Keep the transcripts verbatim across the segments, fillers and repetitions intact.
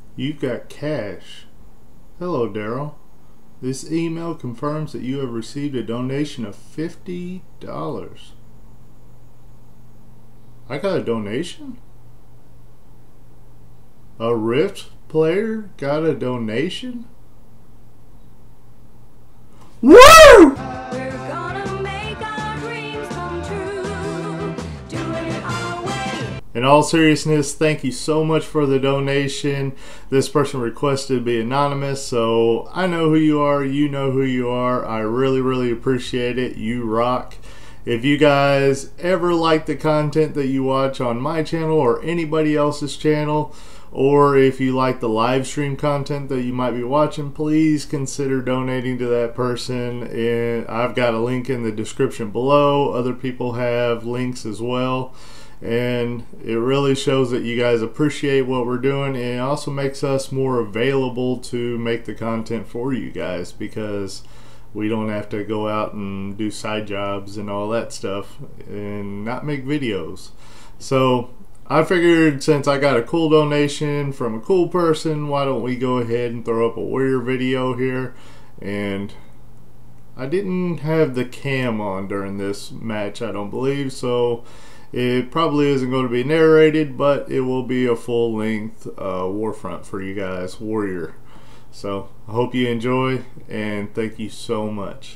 You got cash. Hello, Daryl. This email confirms that you have received a donation of fifty dollars. I got a donation? A Rift player got a donation? Woo! We're gonna make our dreams come true, doing it our way. In all seriousness, thank you so much for the donation. This person requested to be anonymous, so I know who you are, you know who you are. I really, really appreciate it. You rock. If you guys ever like the content that you watch on my channel or anybody else's channel, or if you like the live stream content that you might be watching, please consider donating to that person. And I've got a link in the description below. Other people have links as well. And it really shows that you guys appreciate what we're doing, and it also makes us more available to make the content for you guys, because we don't have to go out and do side jobs and all that stuff and not make videos. So I figured, since I got a cool donation from a cool person, why don't we go ahead and throw up a warrior video here. And I didn't have the cam on during this match, I don't believe, so it probably isn't going to be narrated, but it will be a full length uh, Warfront for you guys, warrior. So I hope you enjoy, and thank you so much.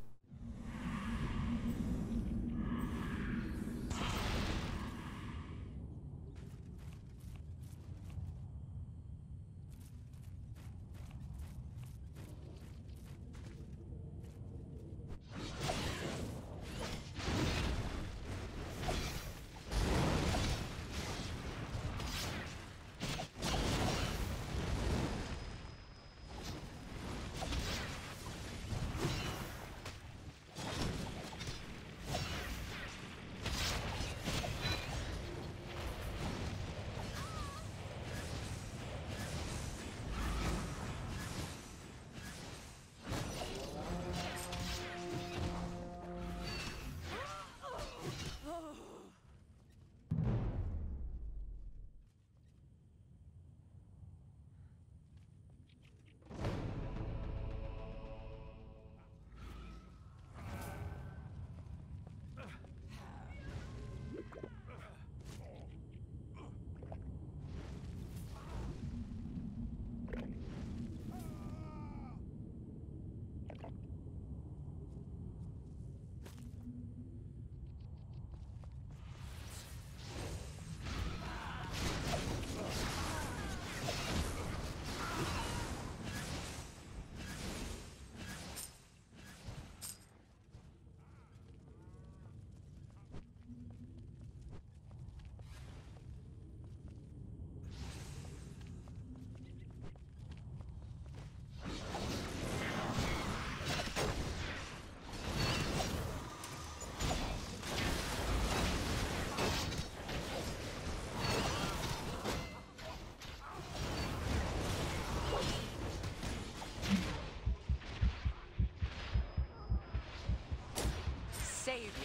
Savior.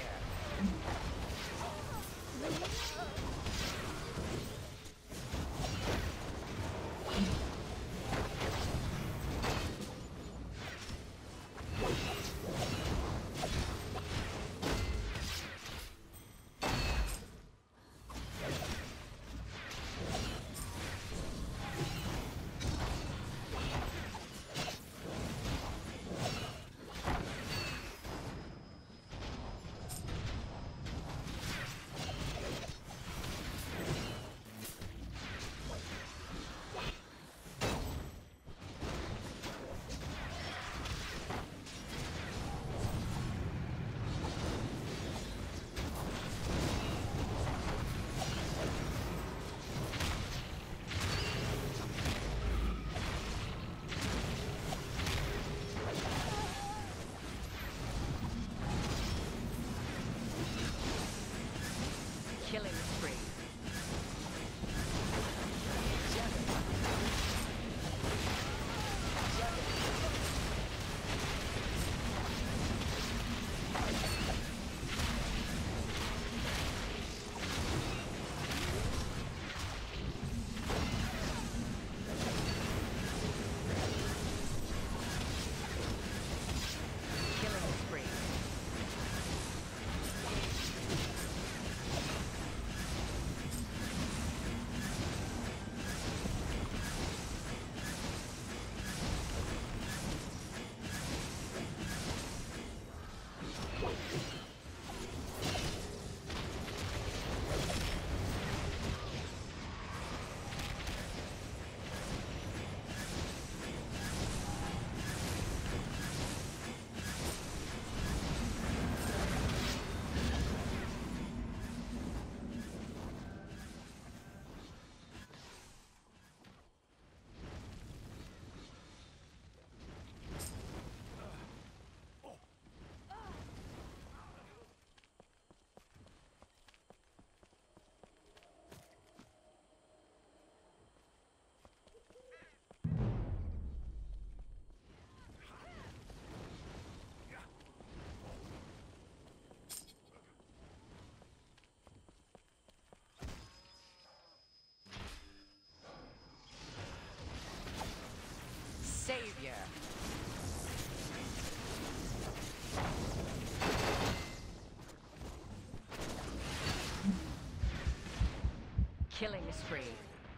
Killing spree.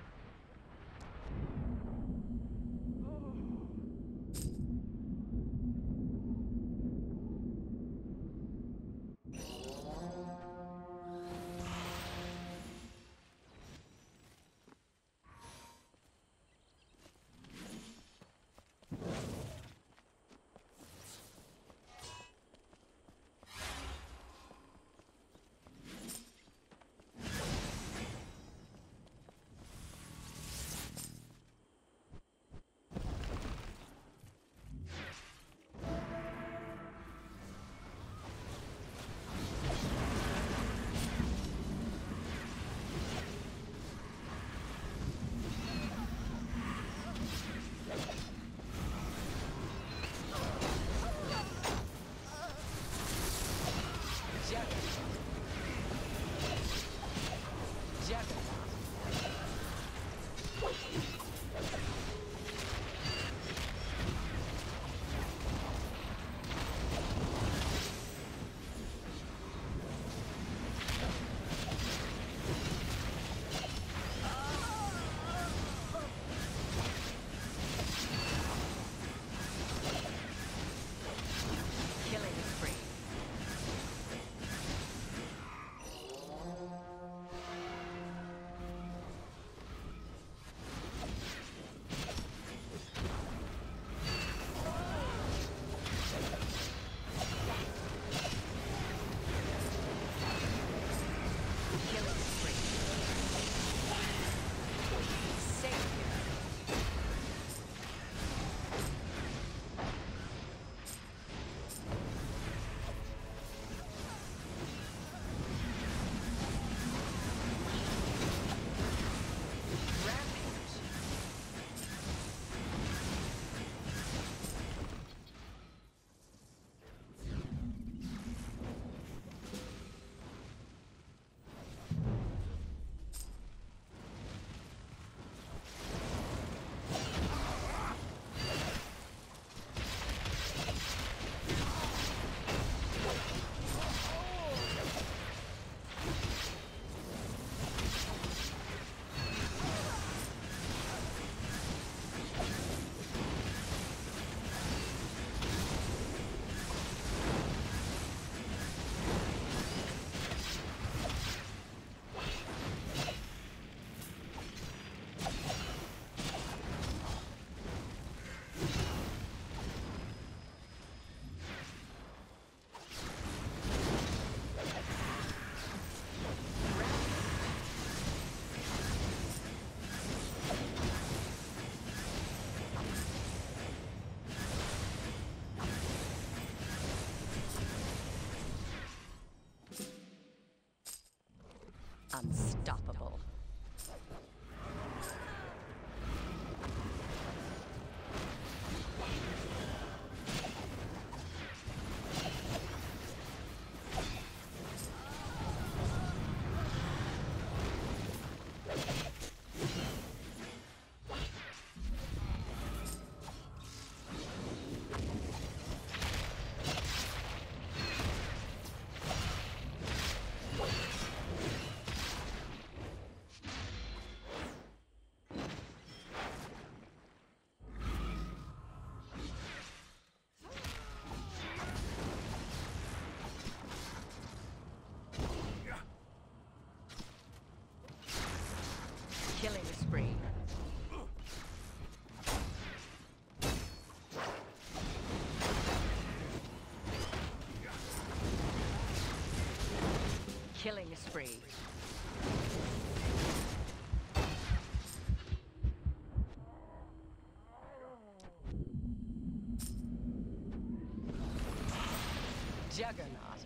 Unstoppable. Killing spree. Killing spree. Juggernaut.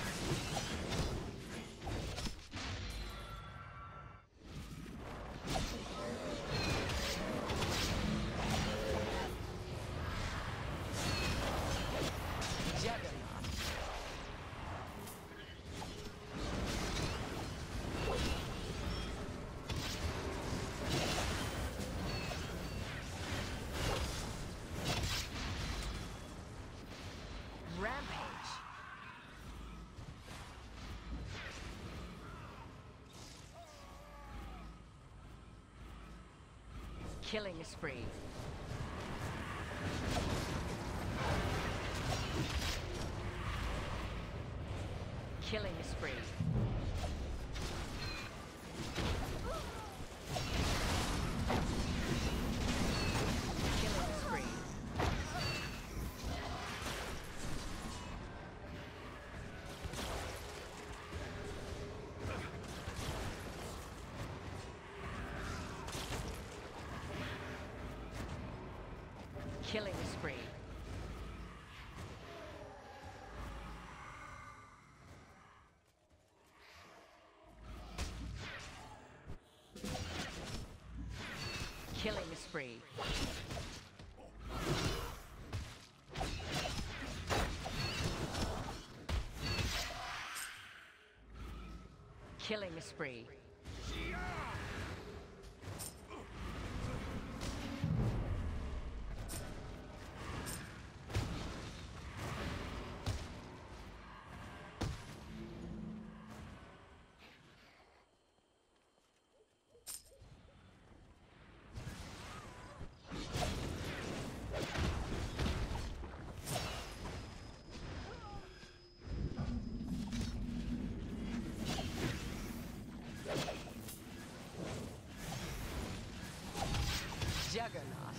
Juggernaut. Rampage. Killing spree. Killing spree. Killing spree. Killing spree. Killing spree. Killing spree. Juggernaut.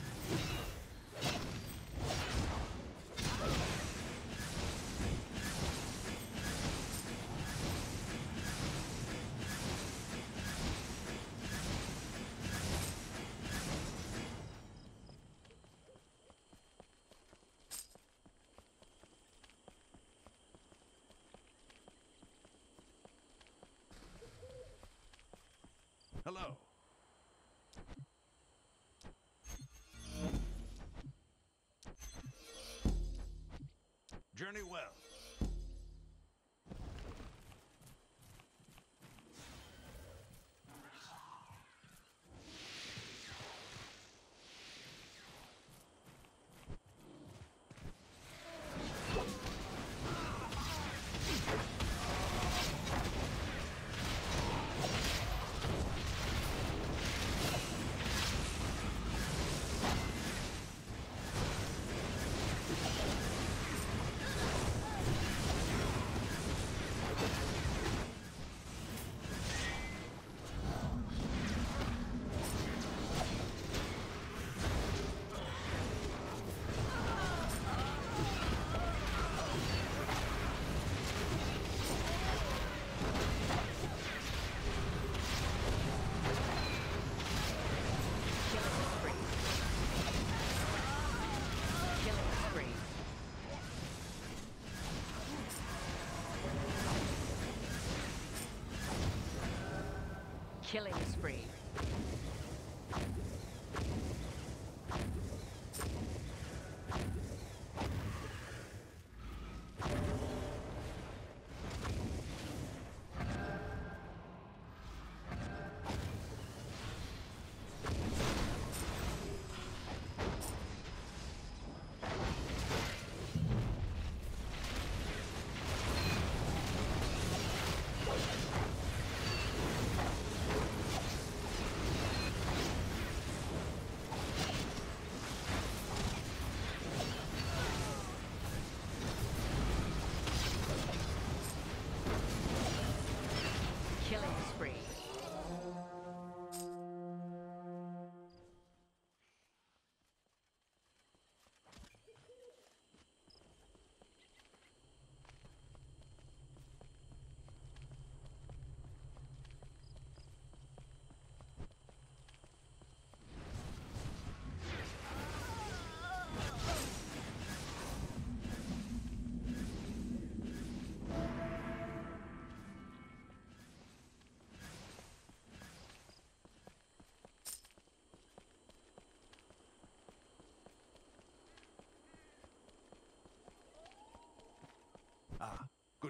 Hello. Journey well. Killing spree.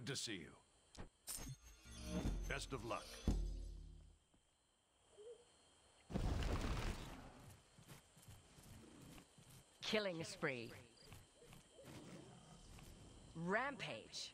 to see you. Best of luck. Killing spree. Rampage.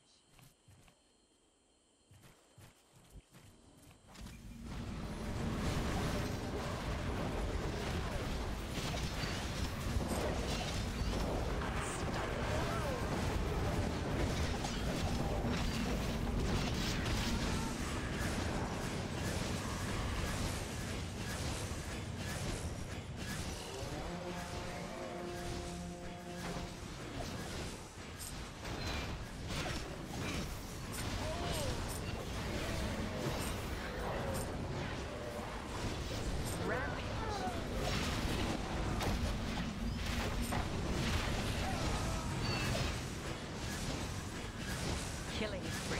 Killing spree.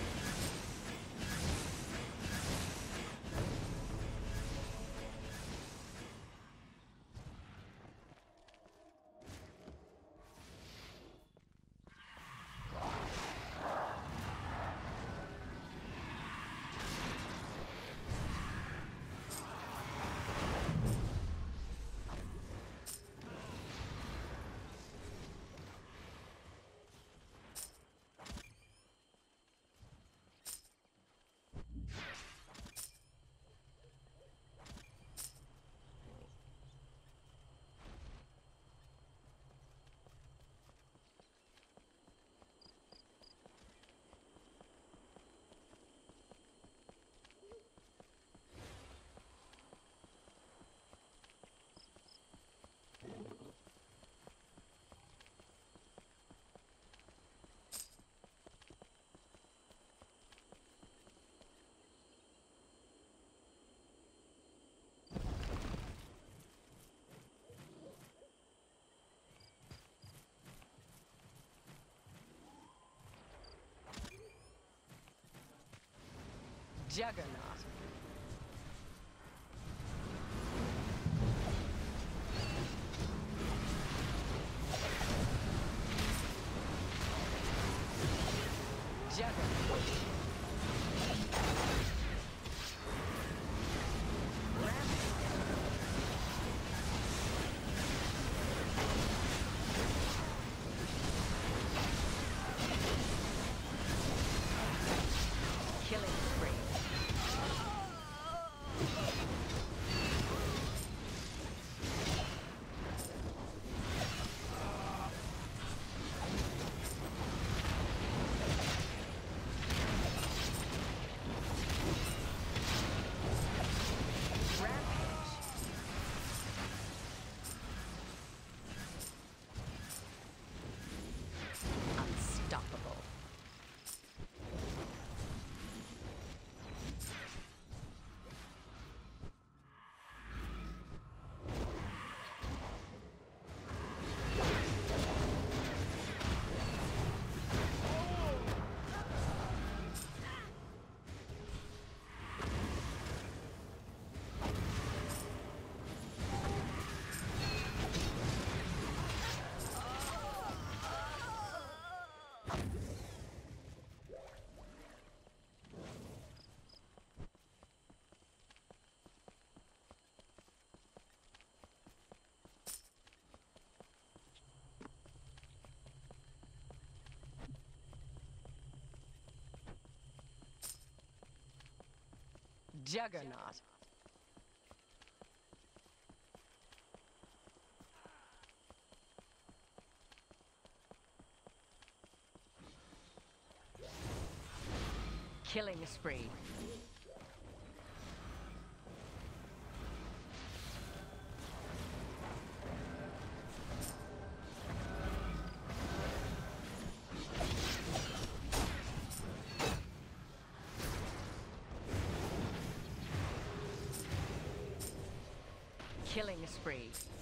Juggernaut. Juggernaut. Killing spree. Unstoppable. Juggernaut. Killing spree. Killing spree.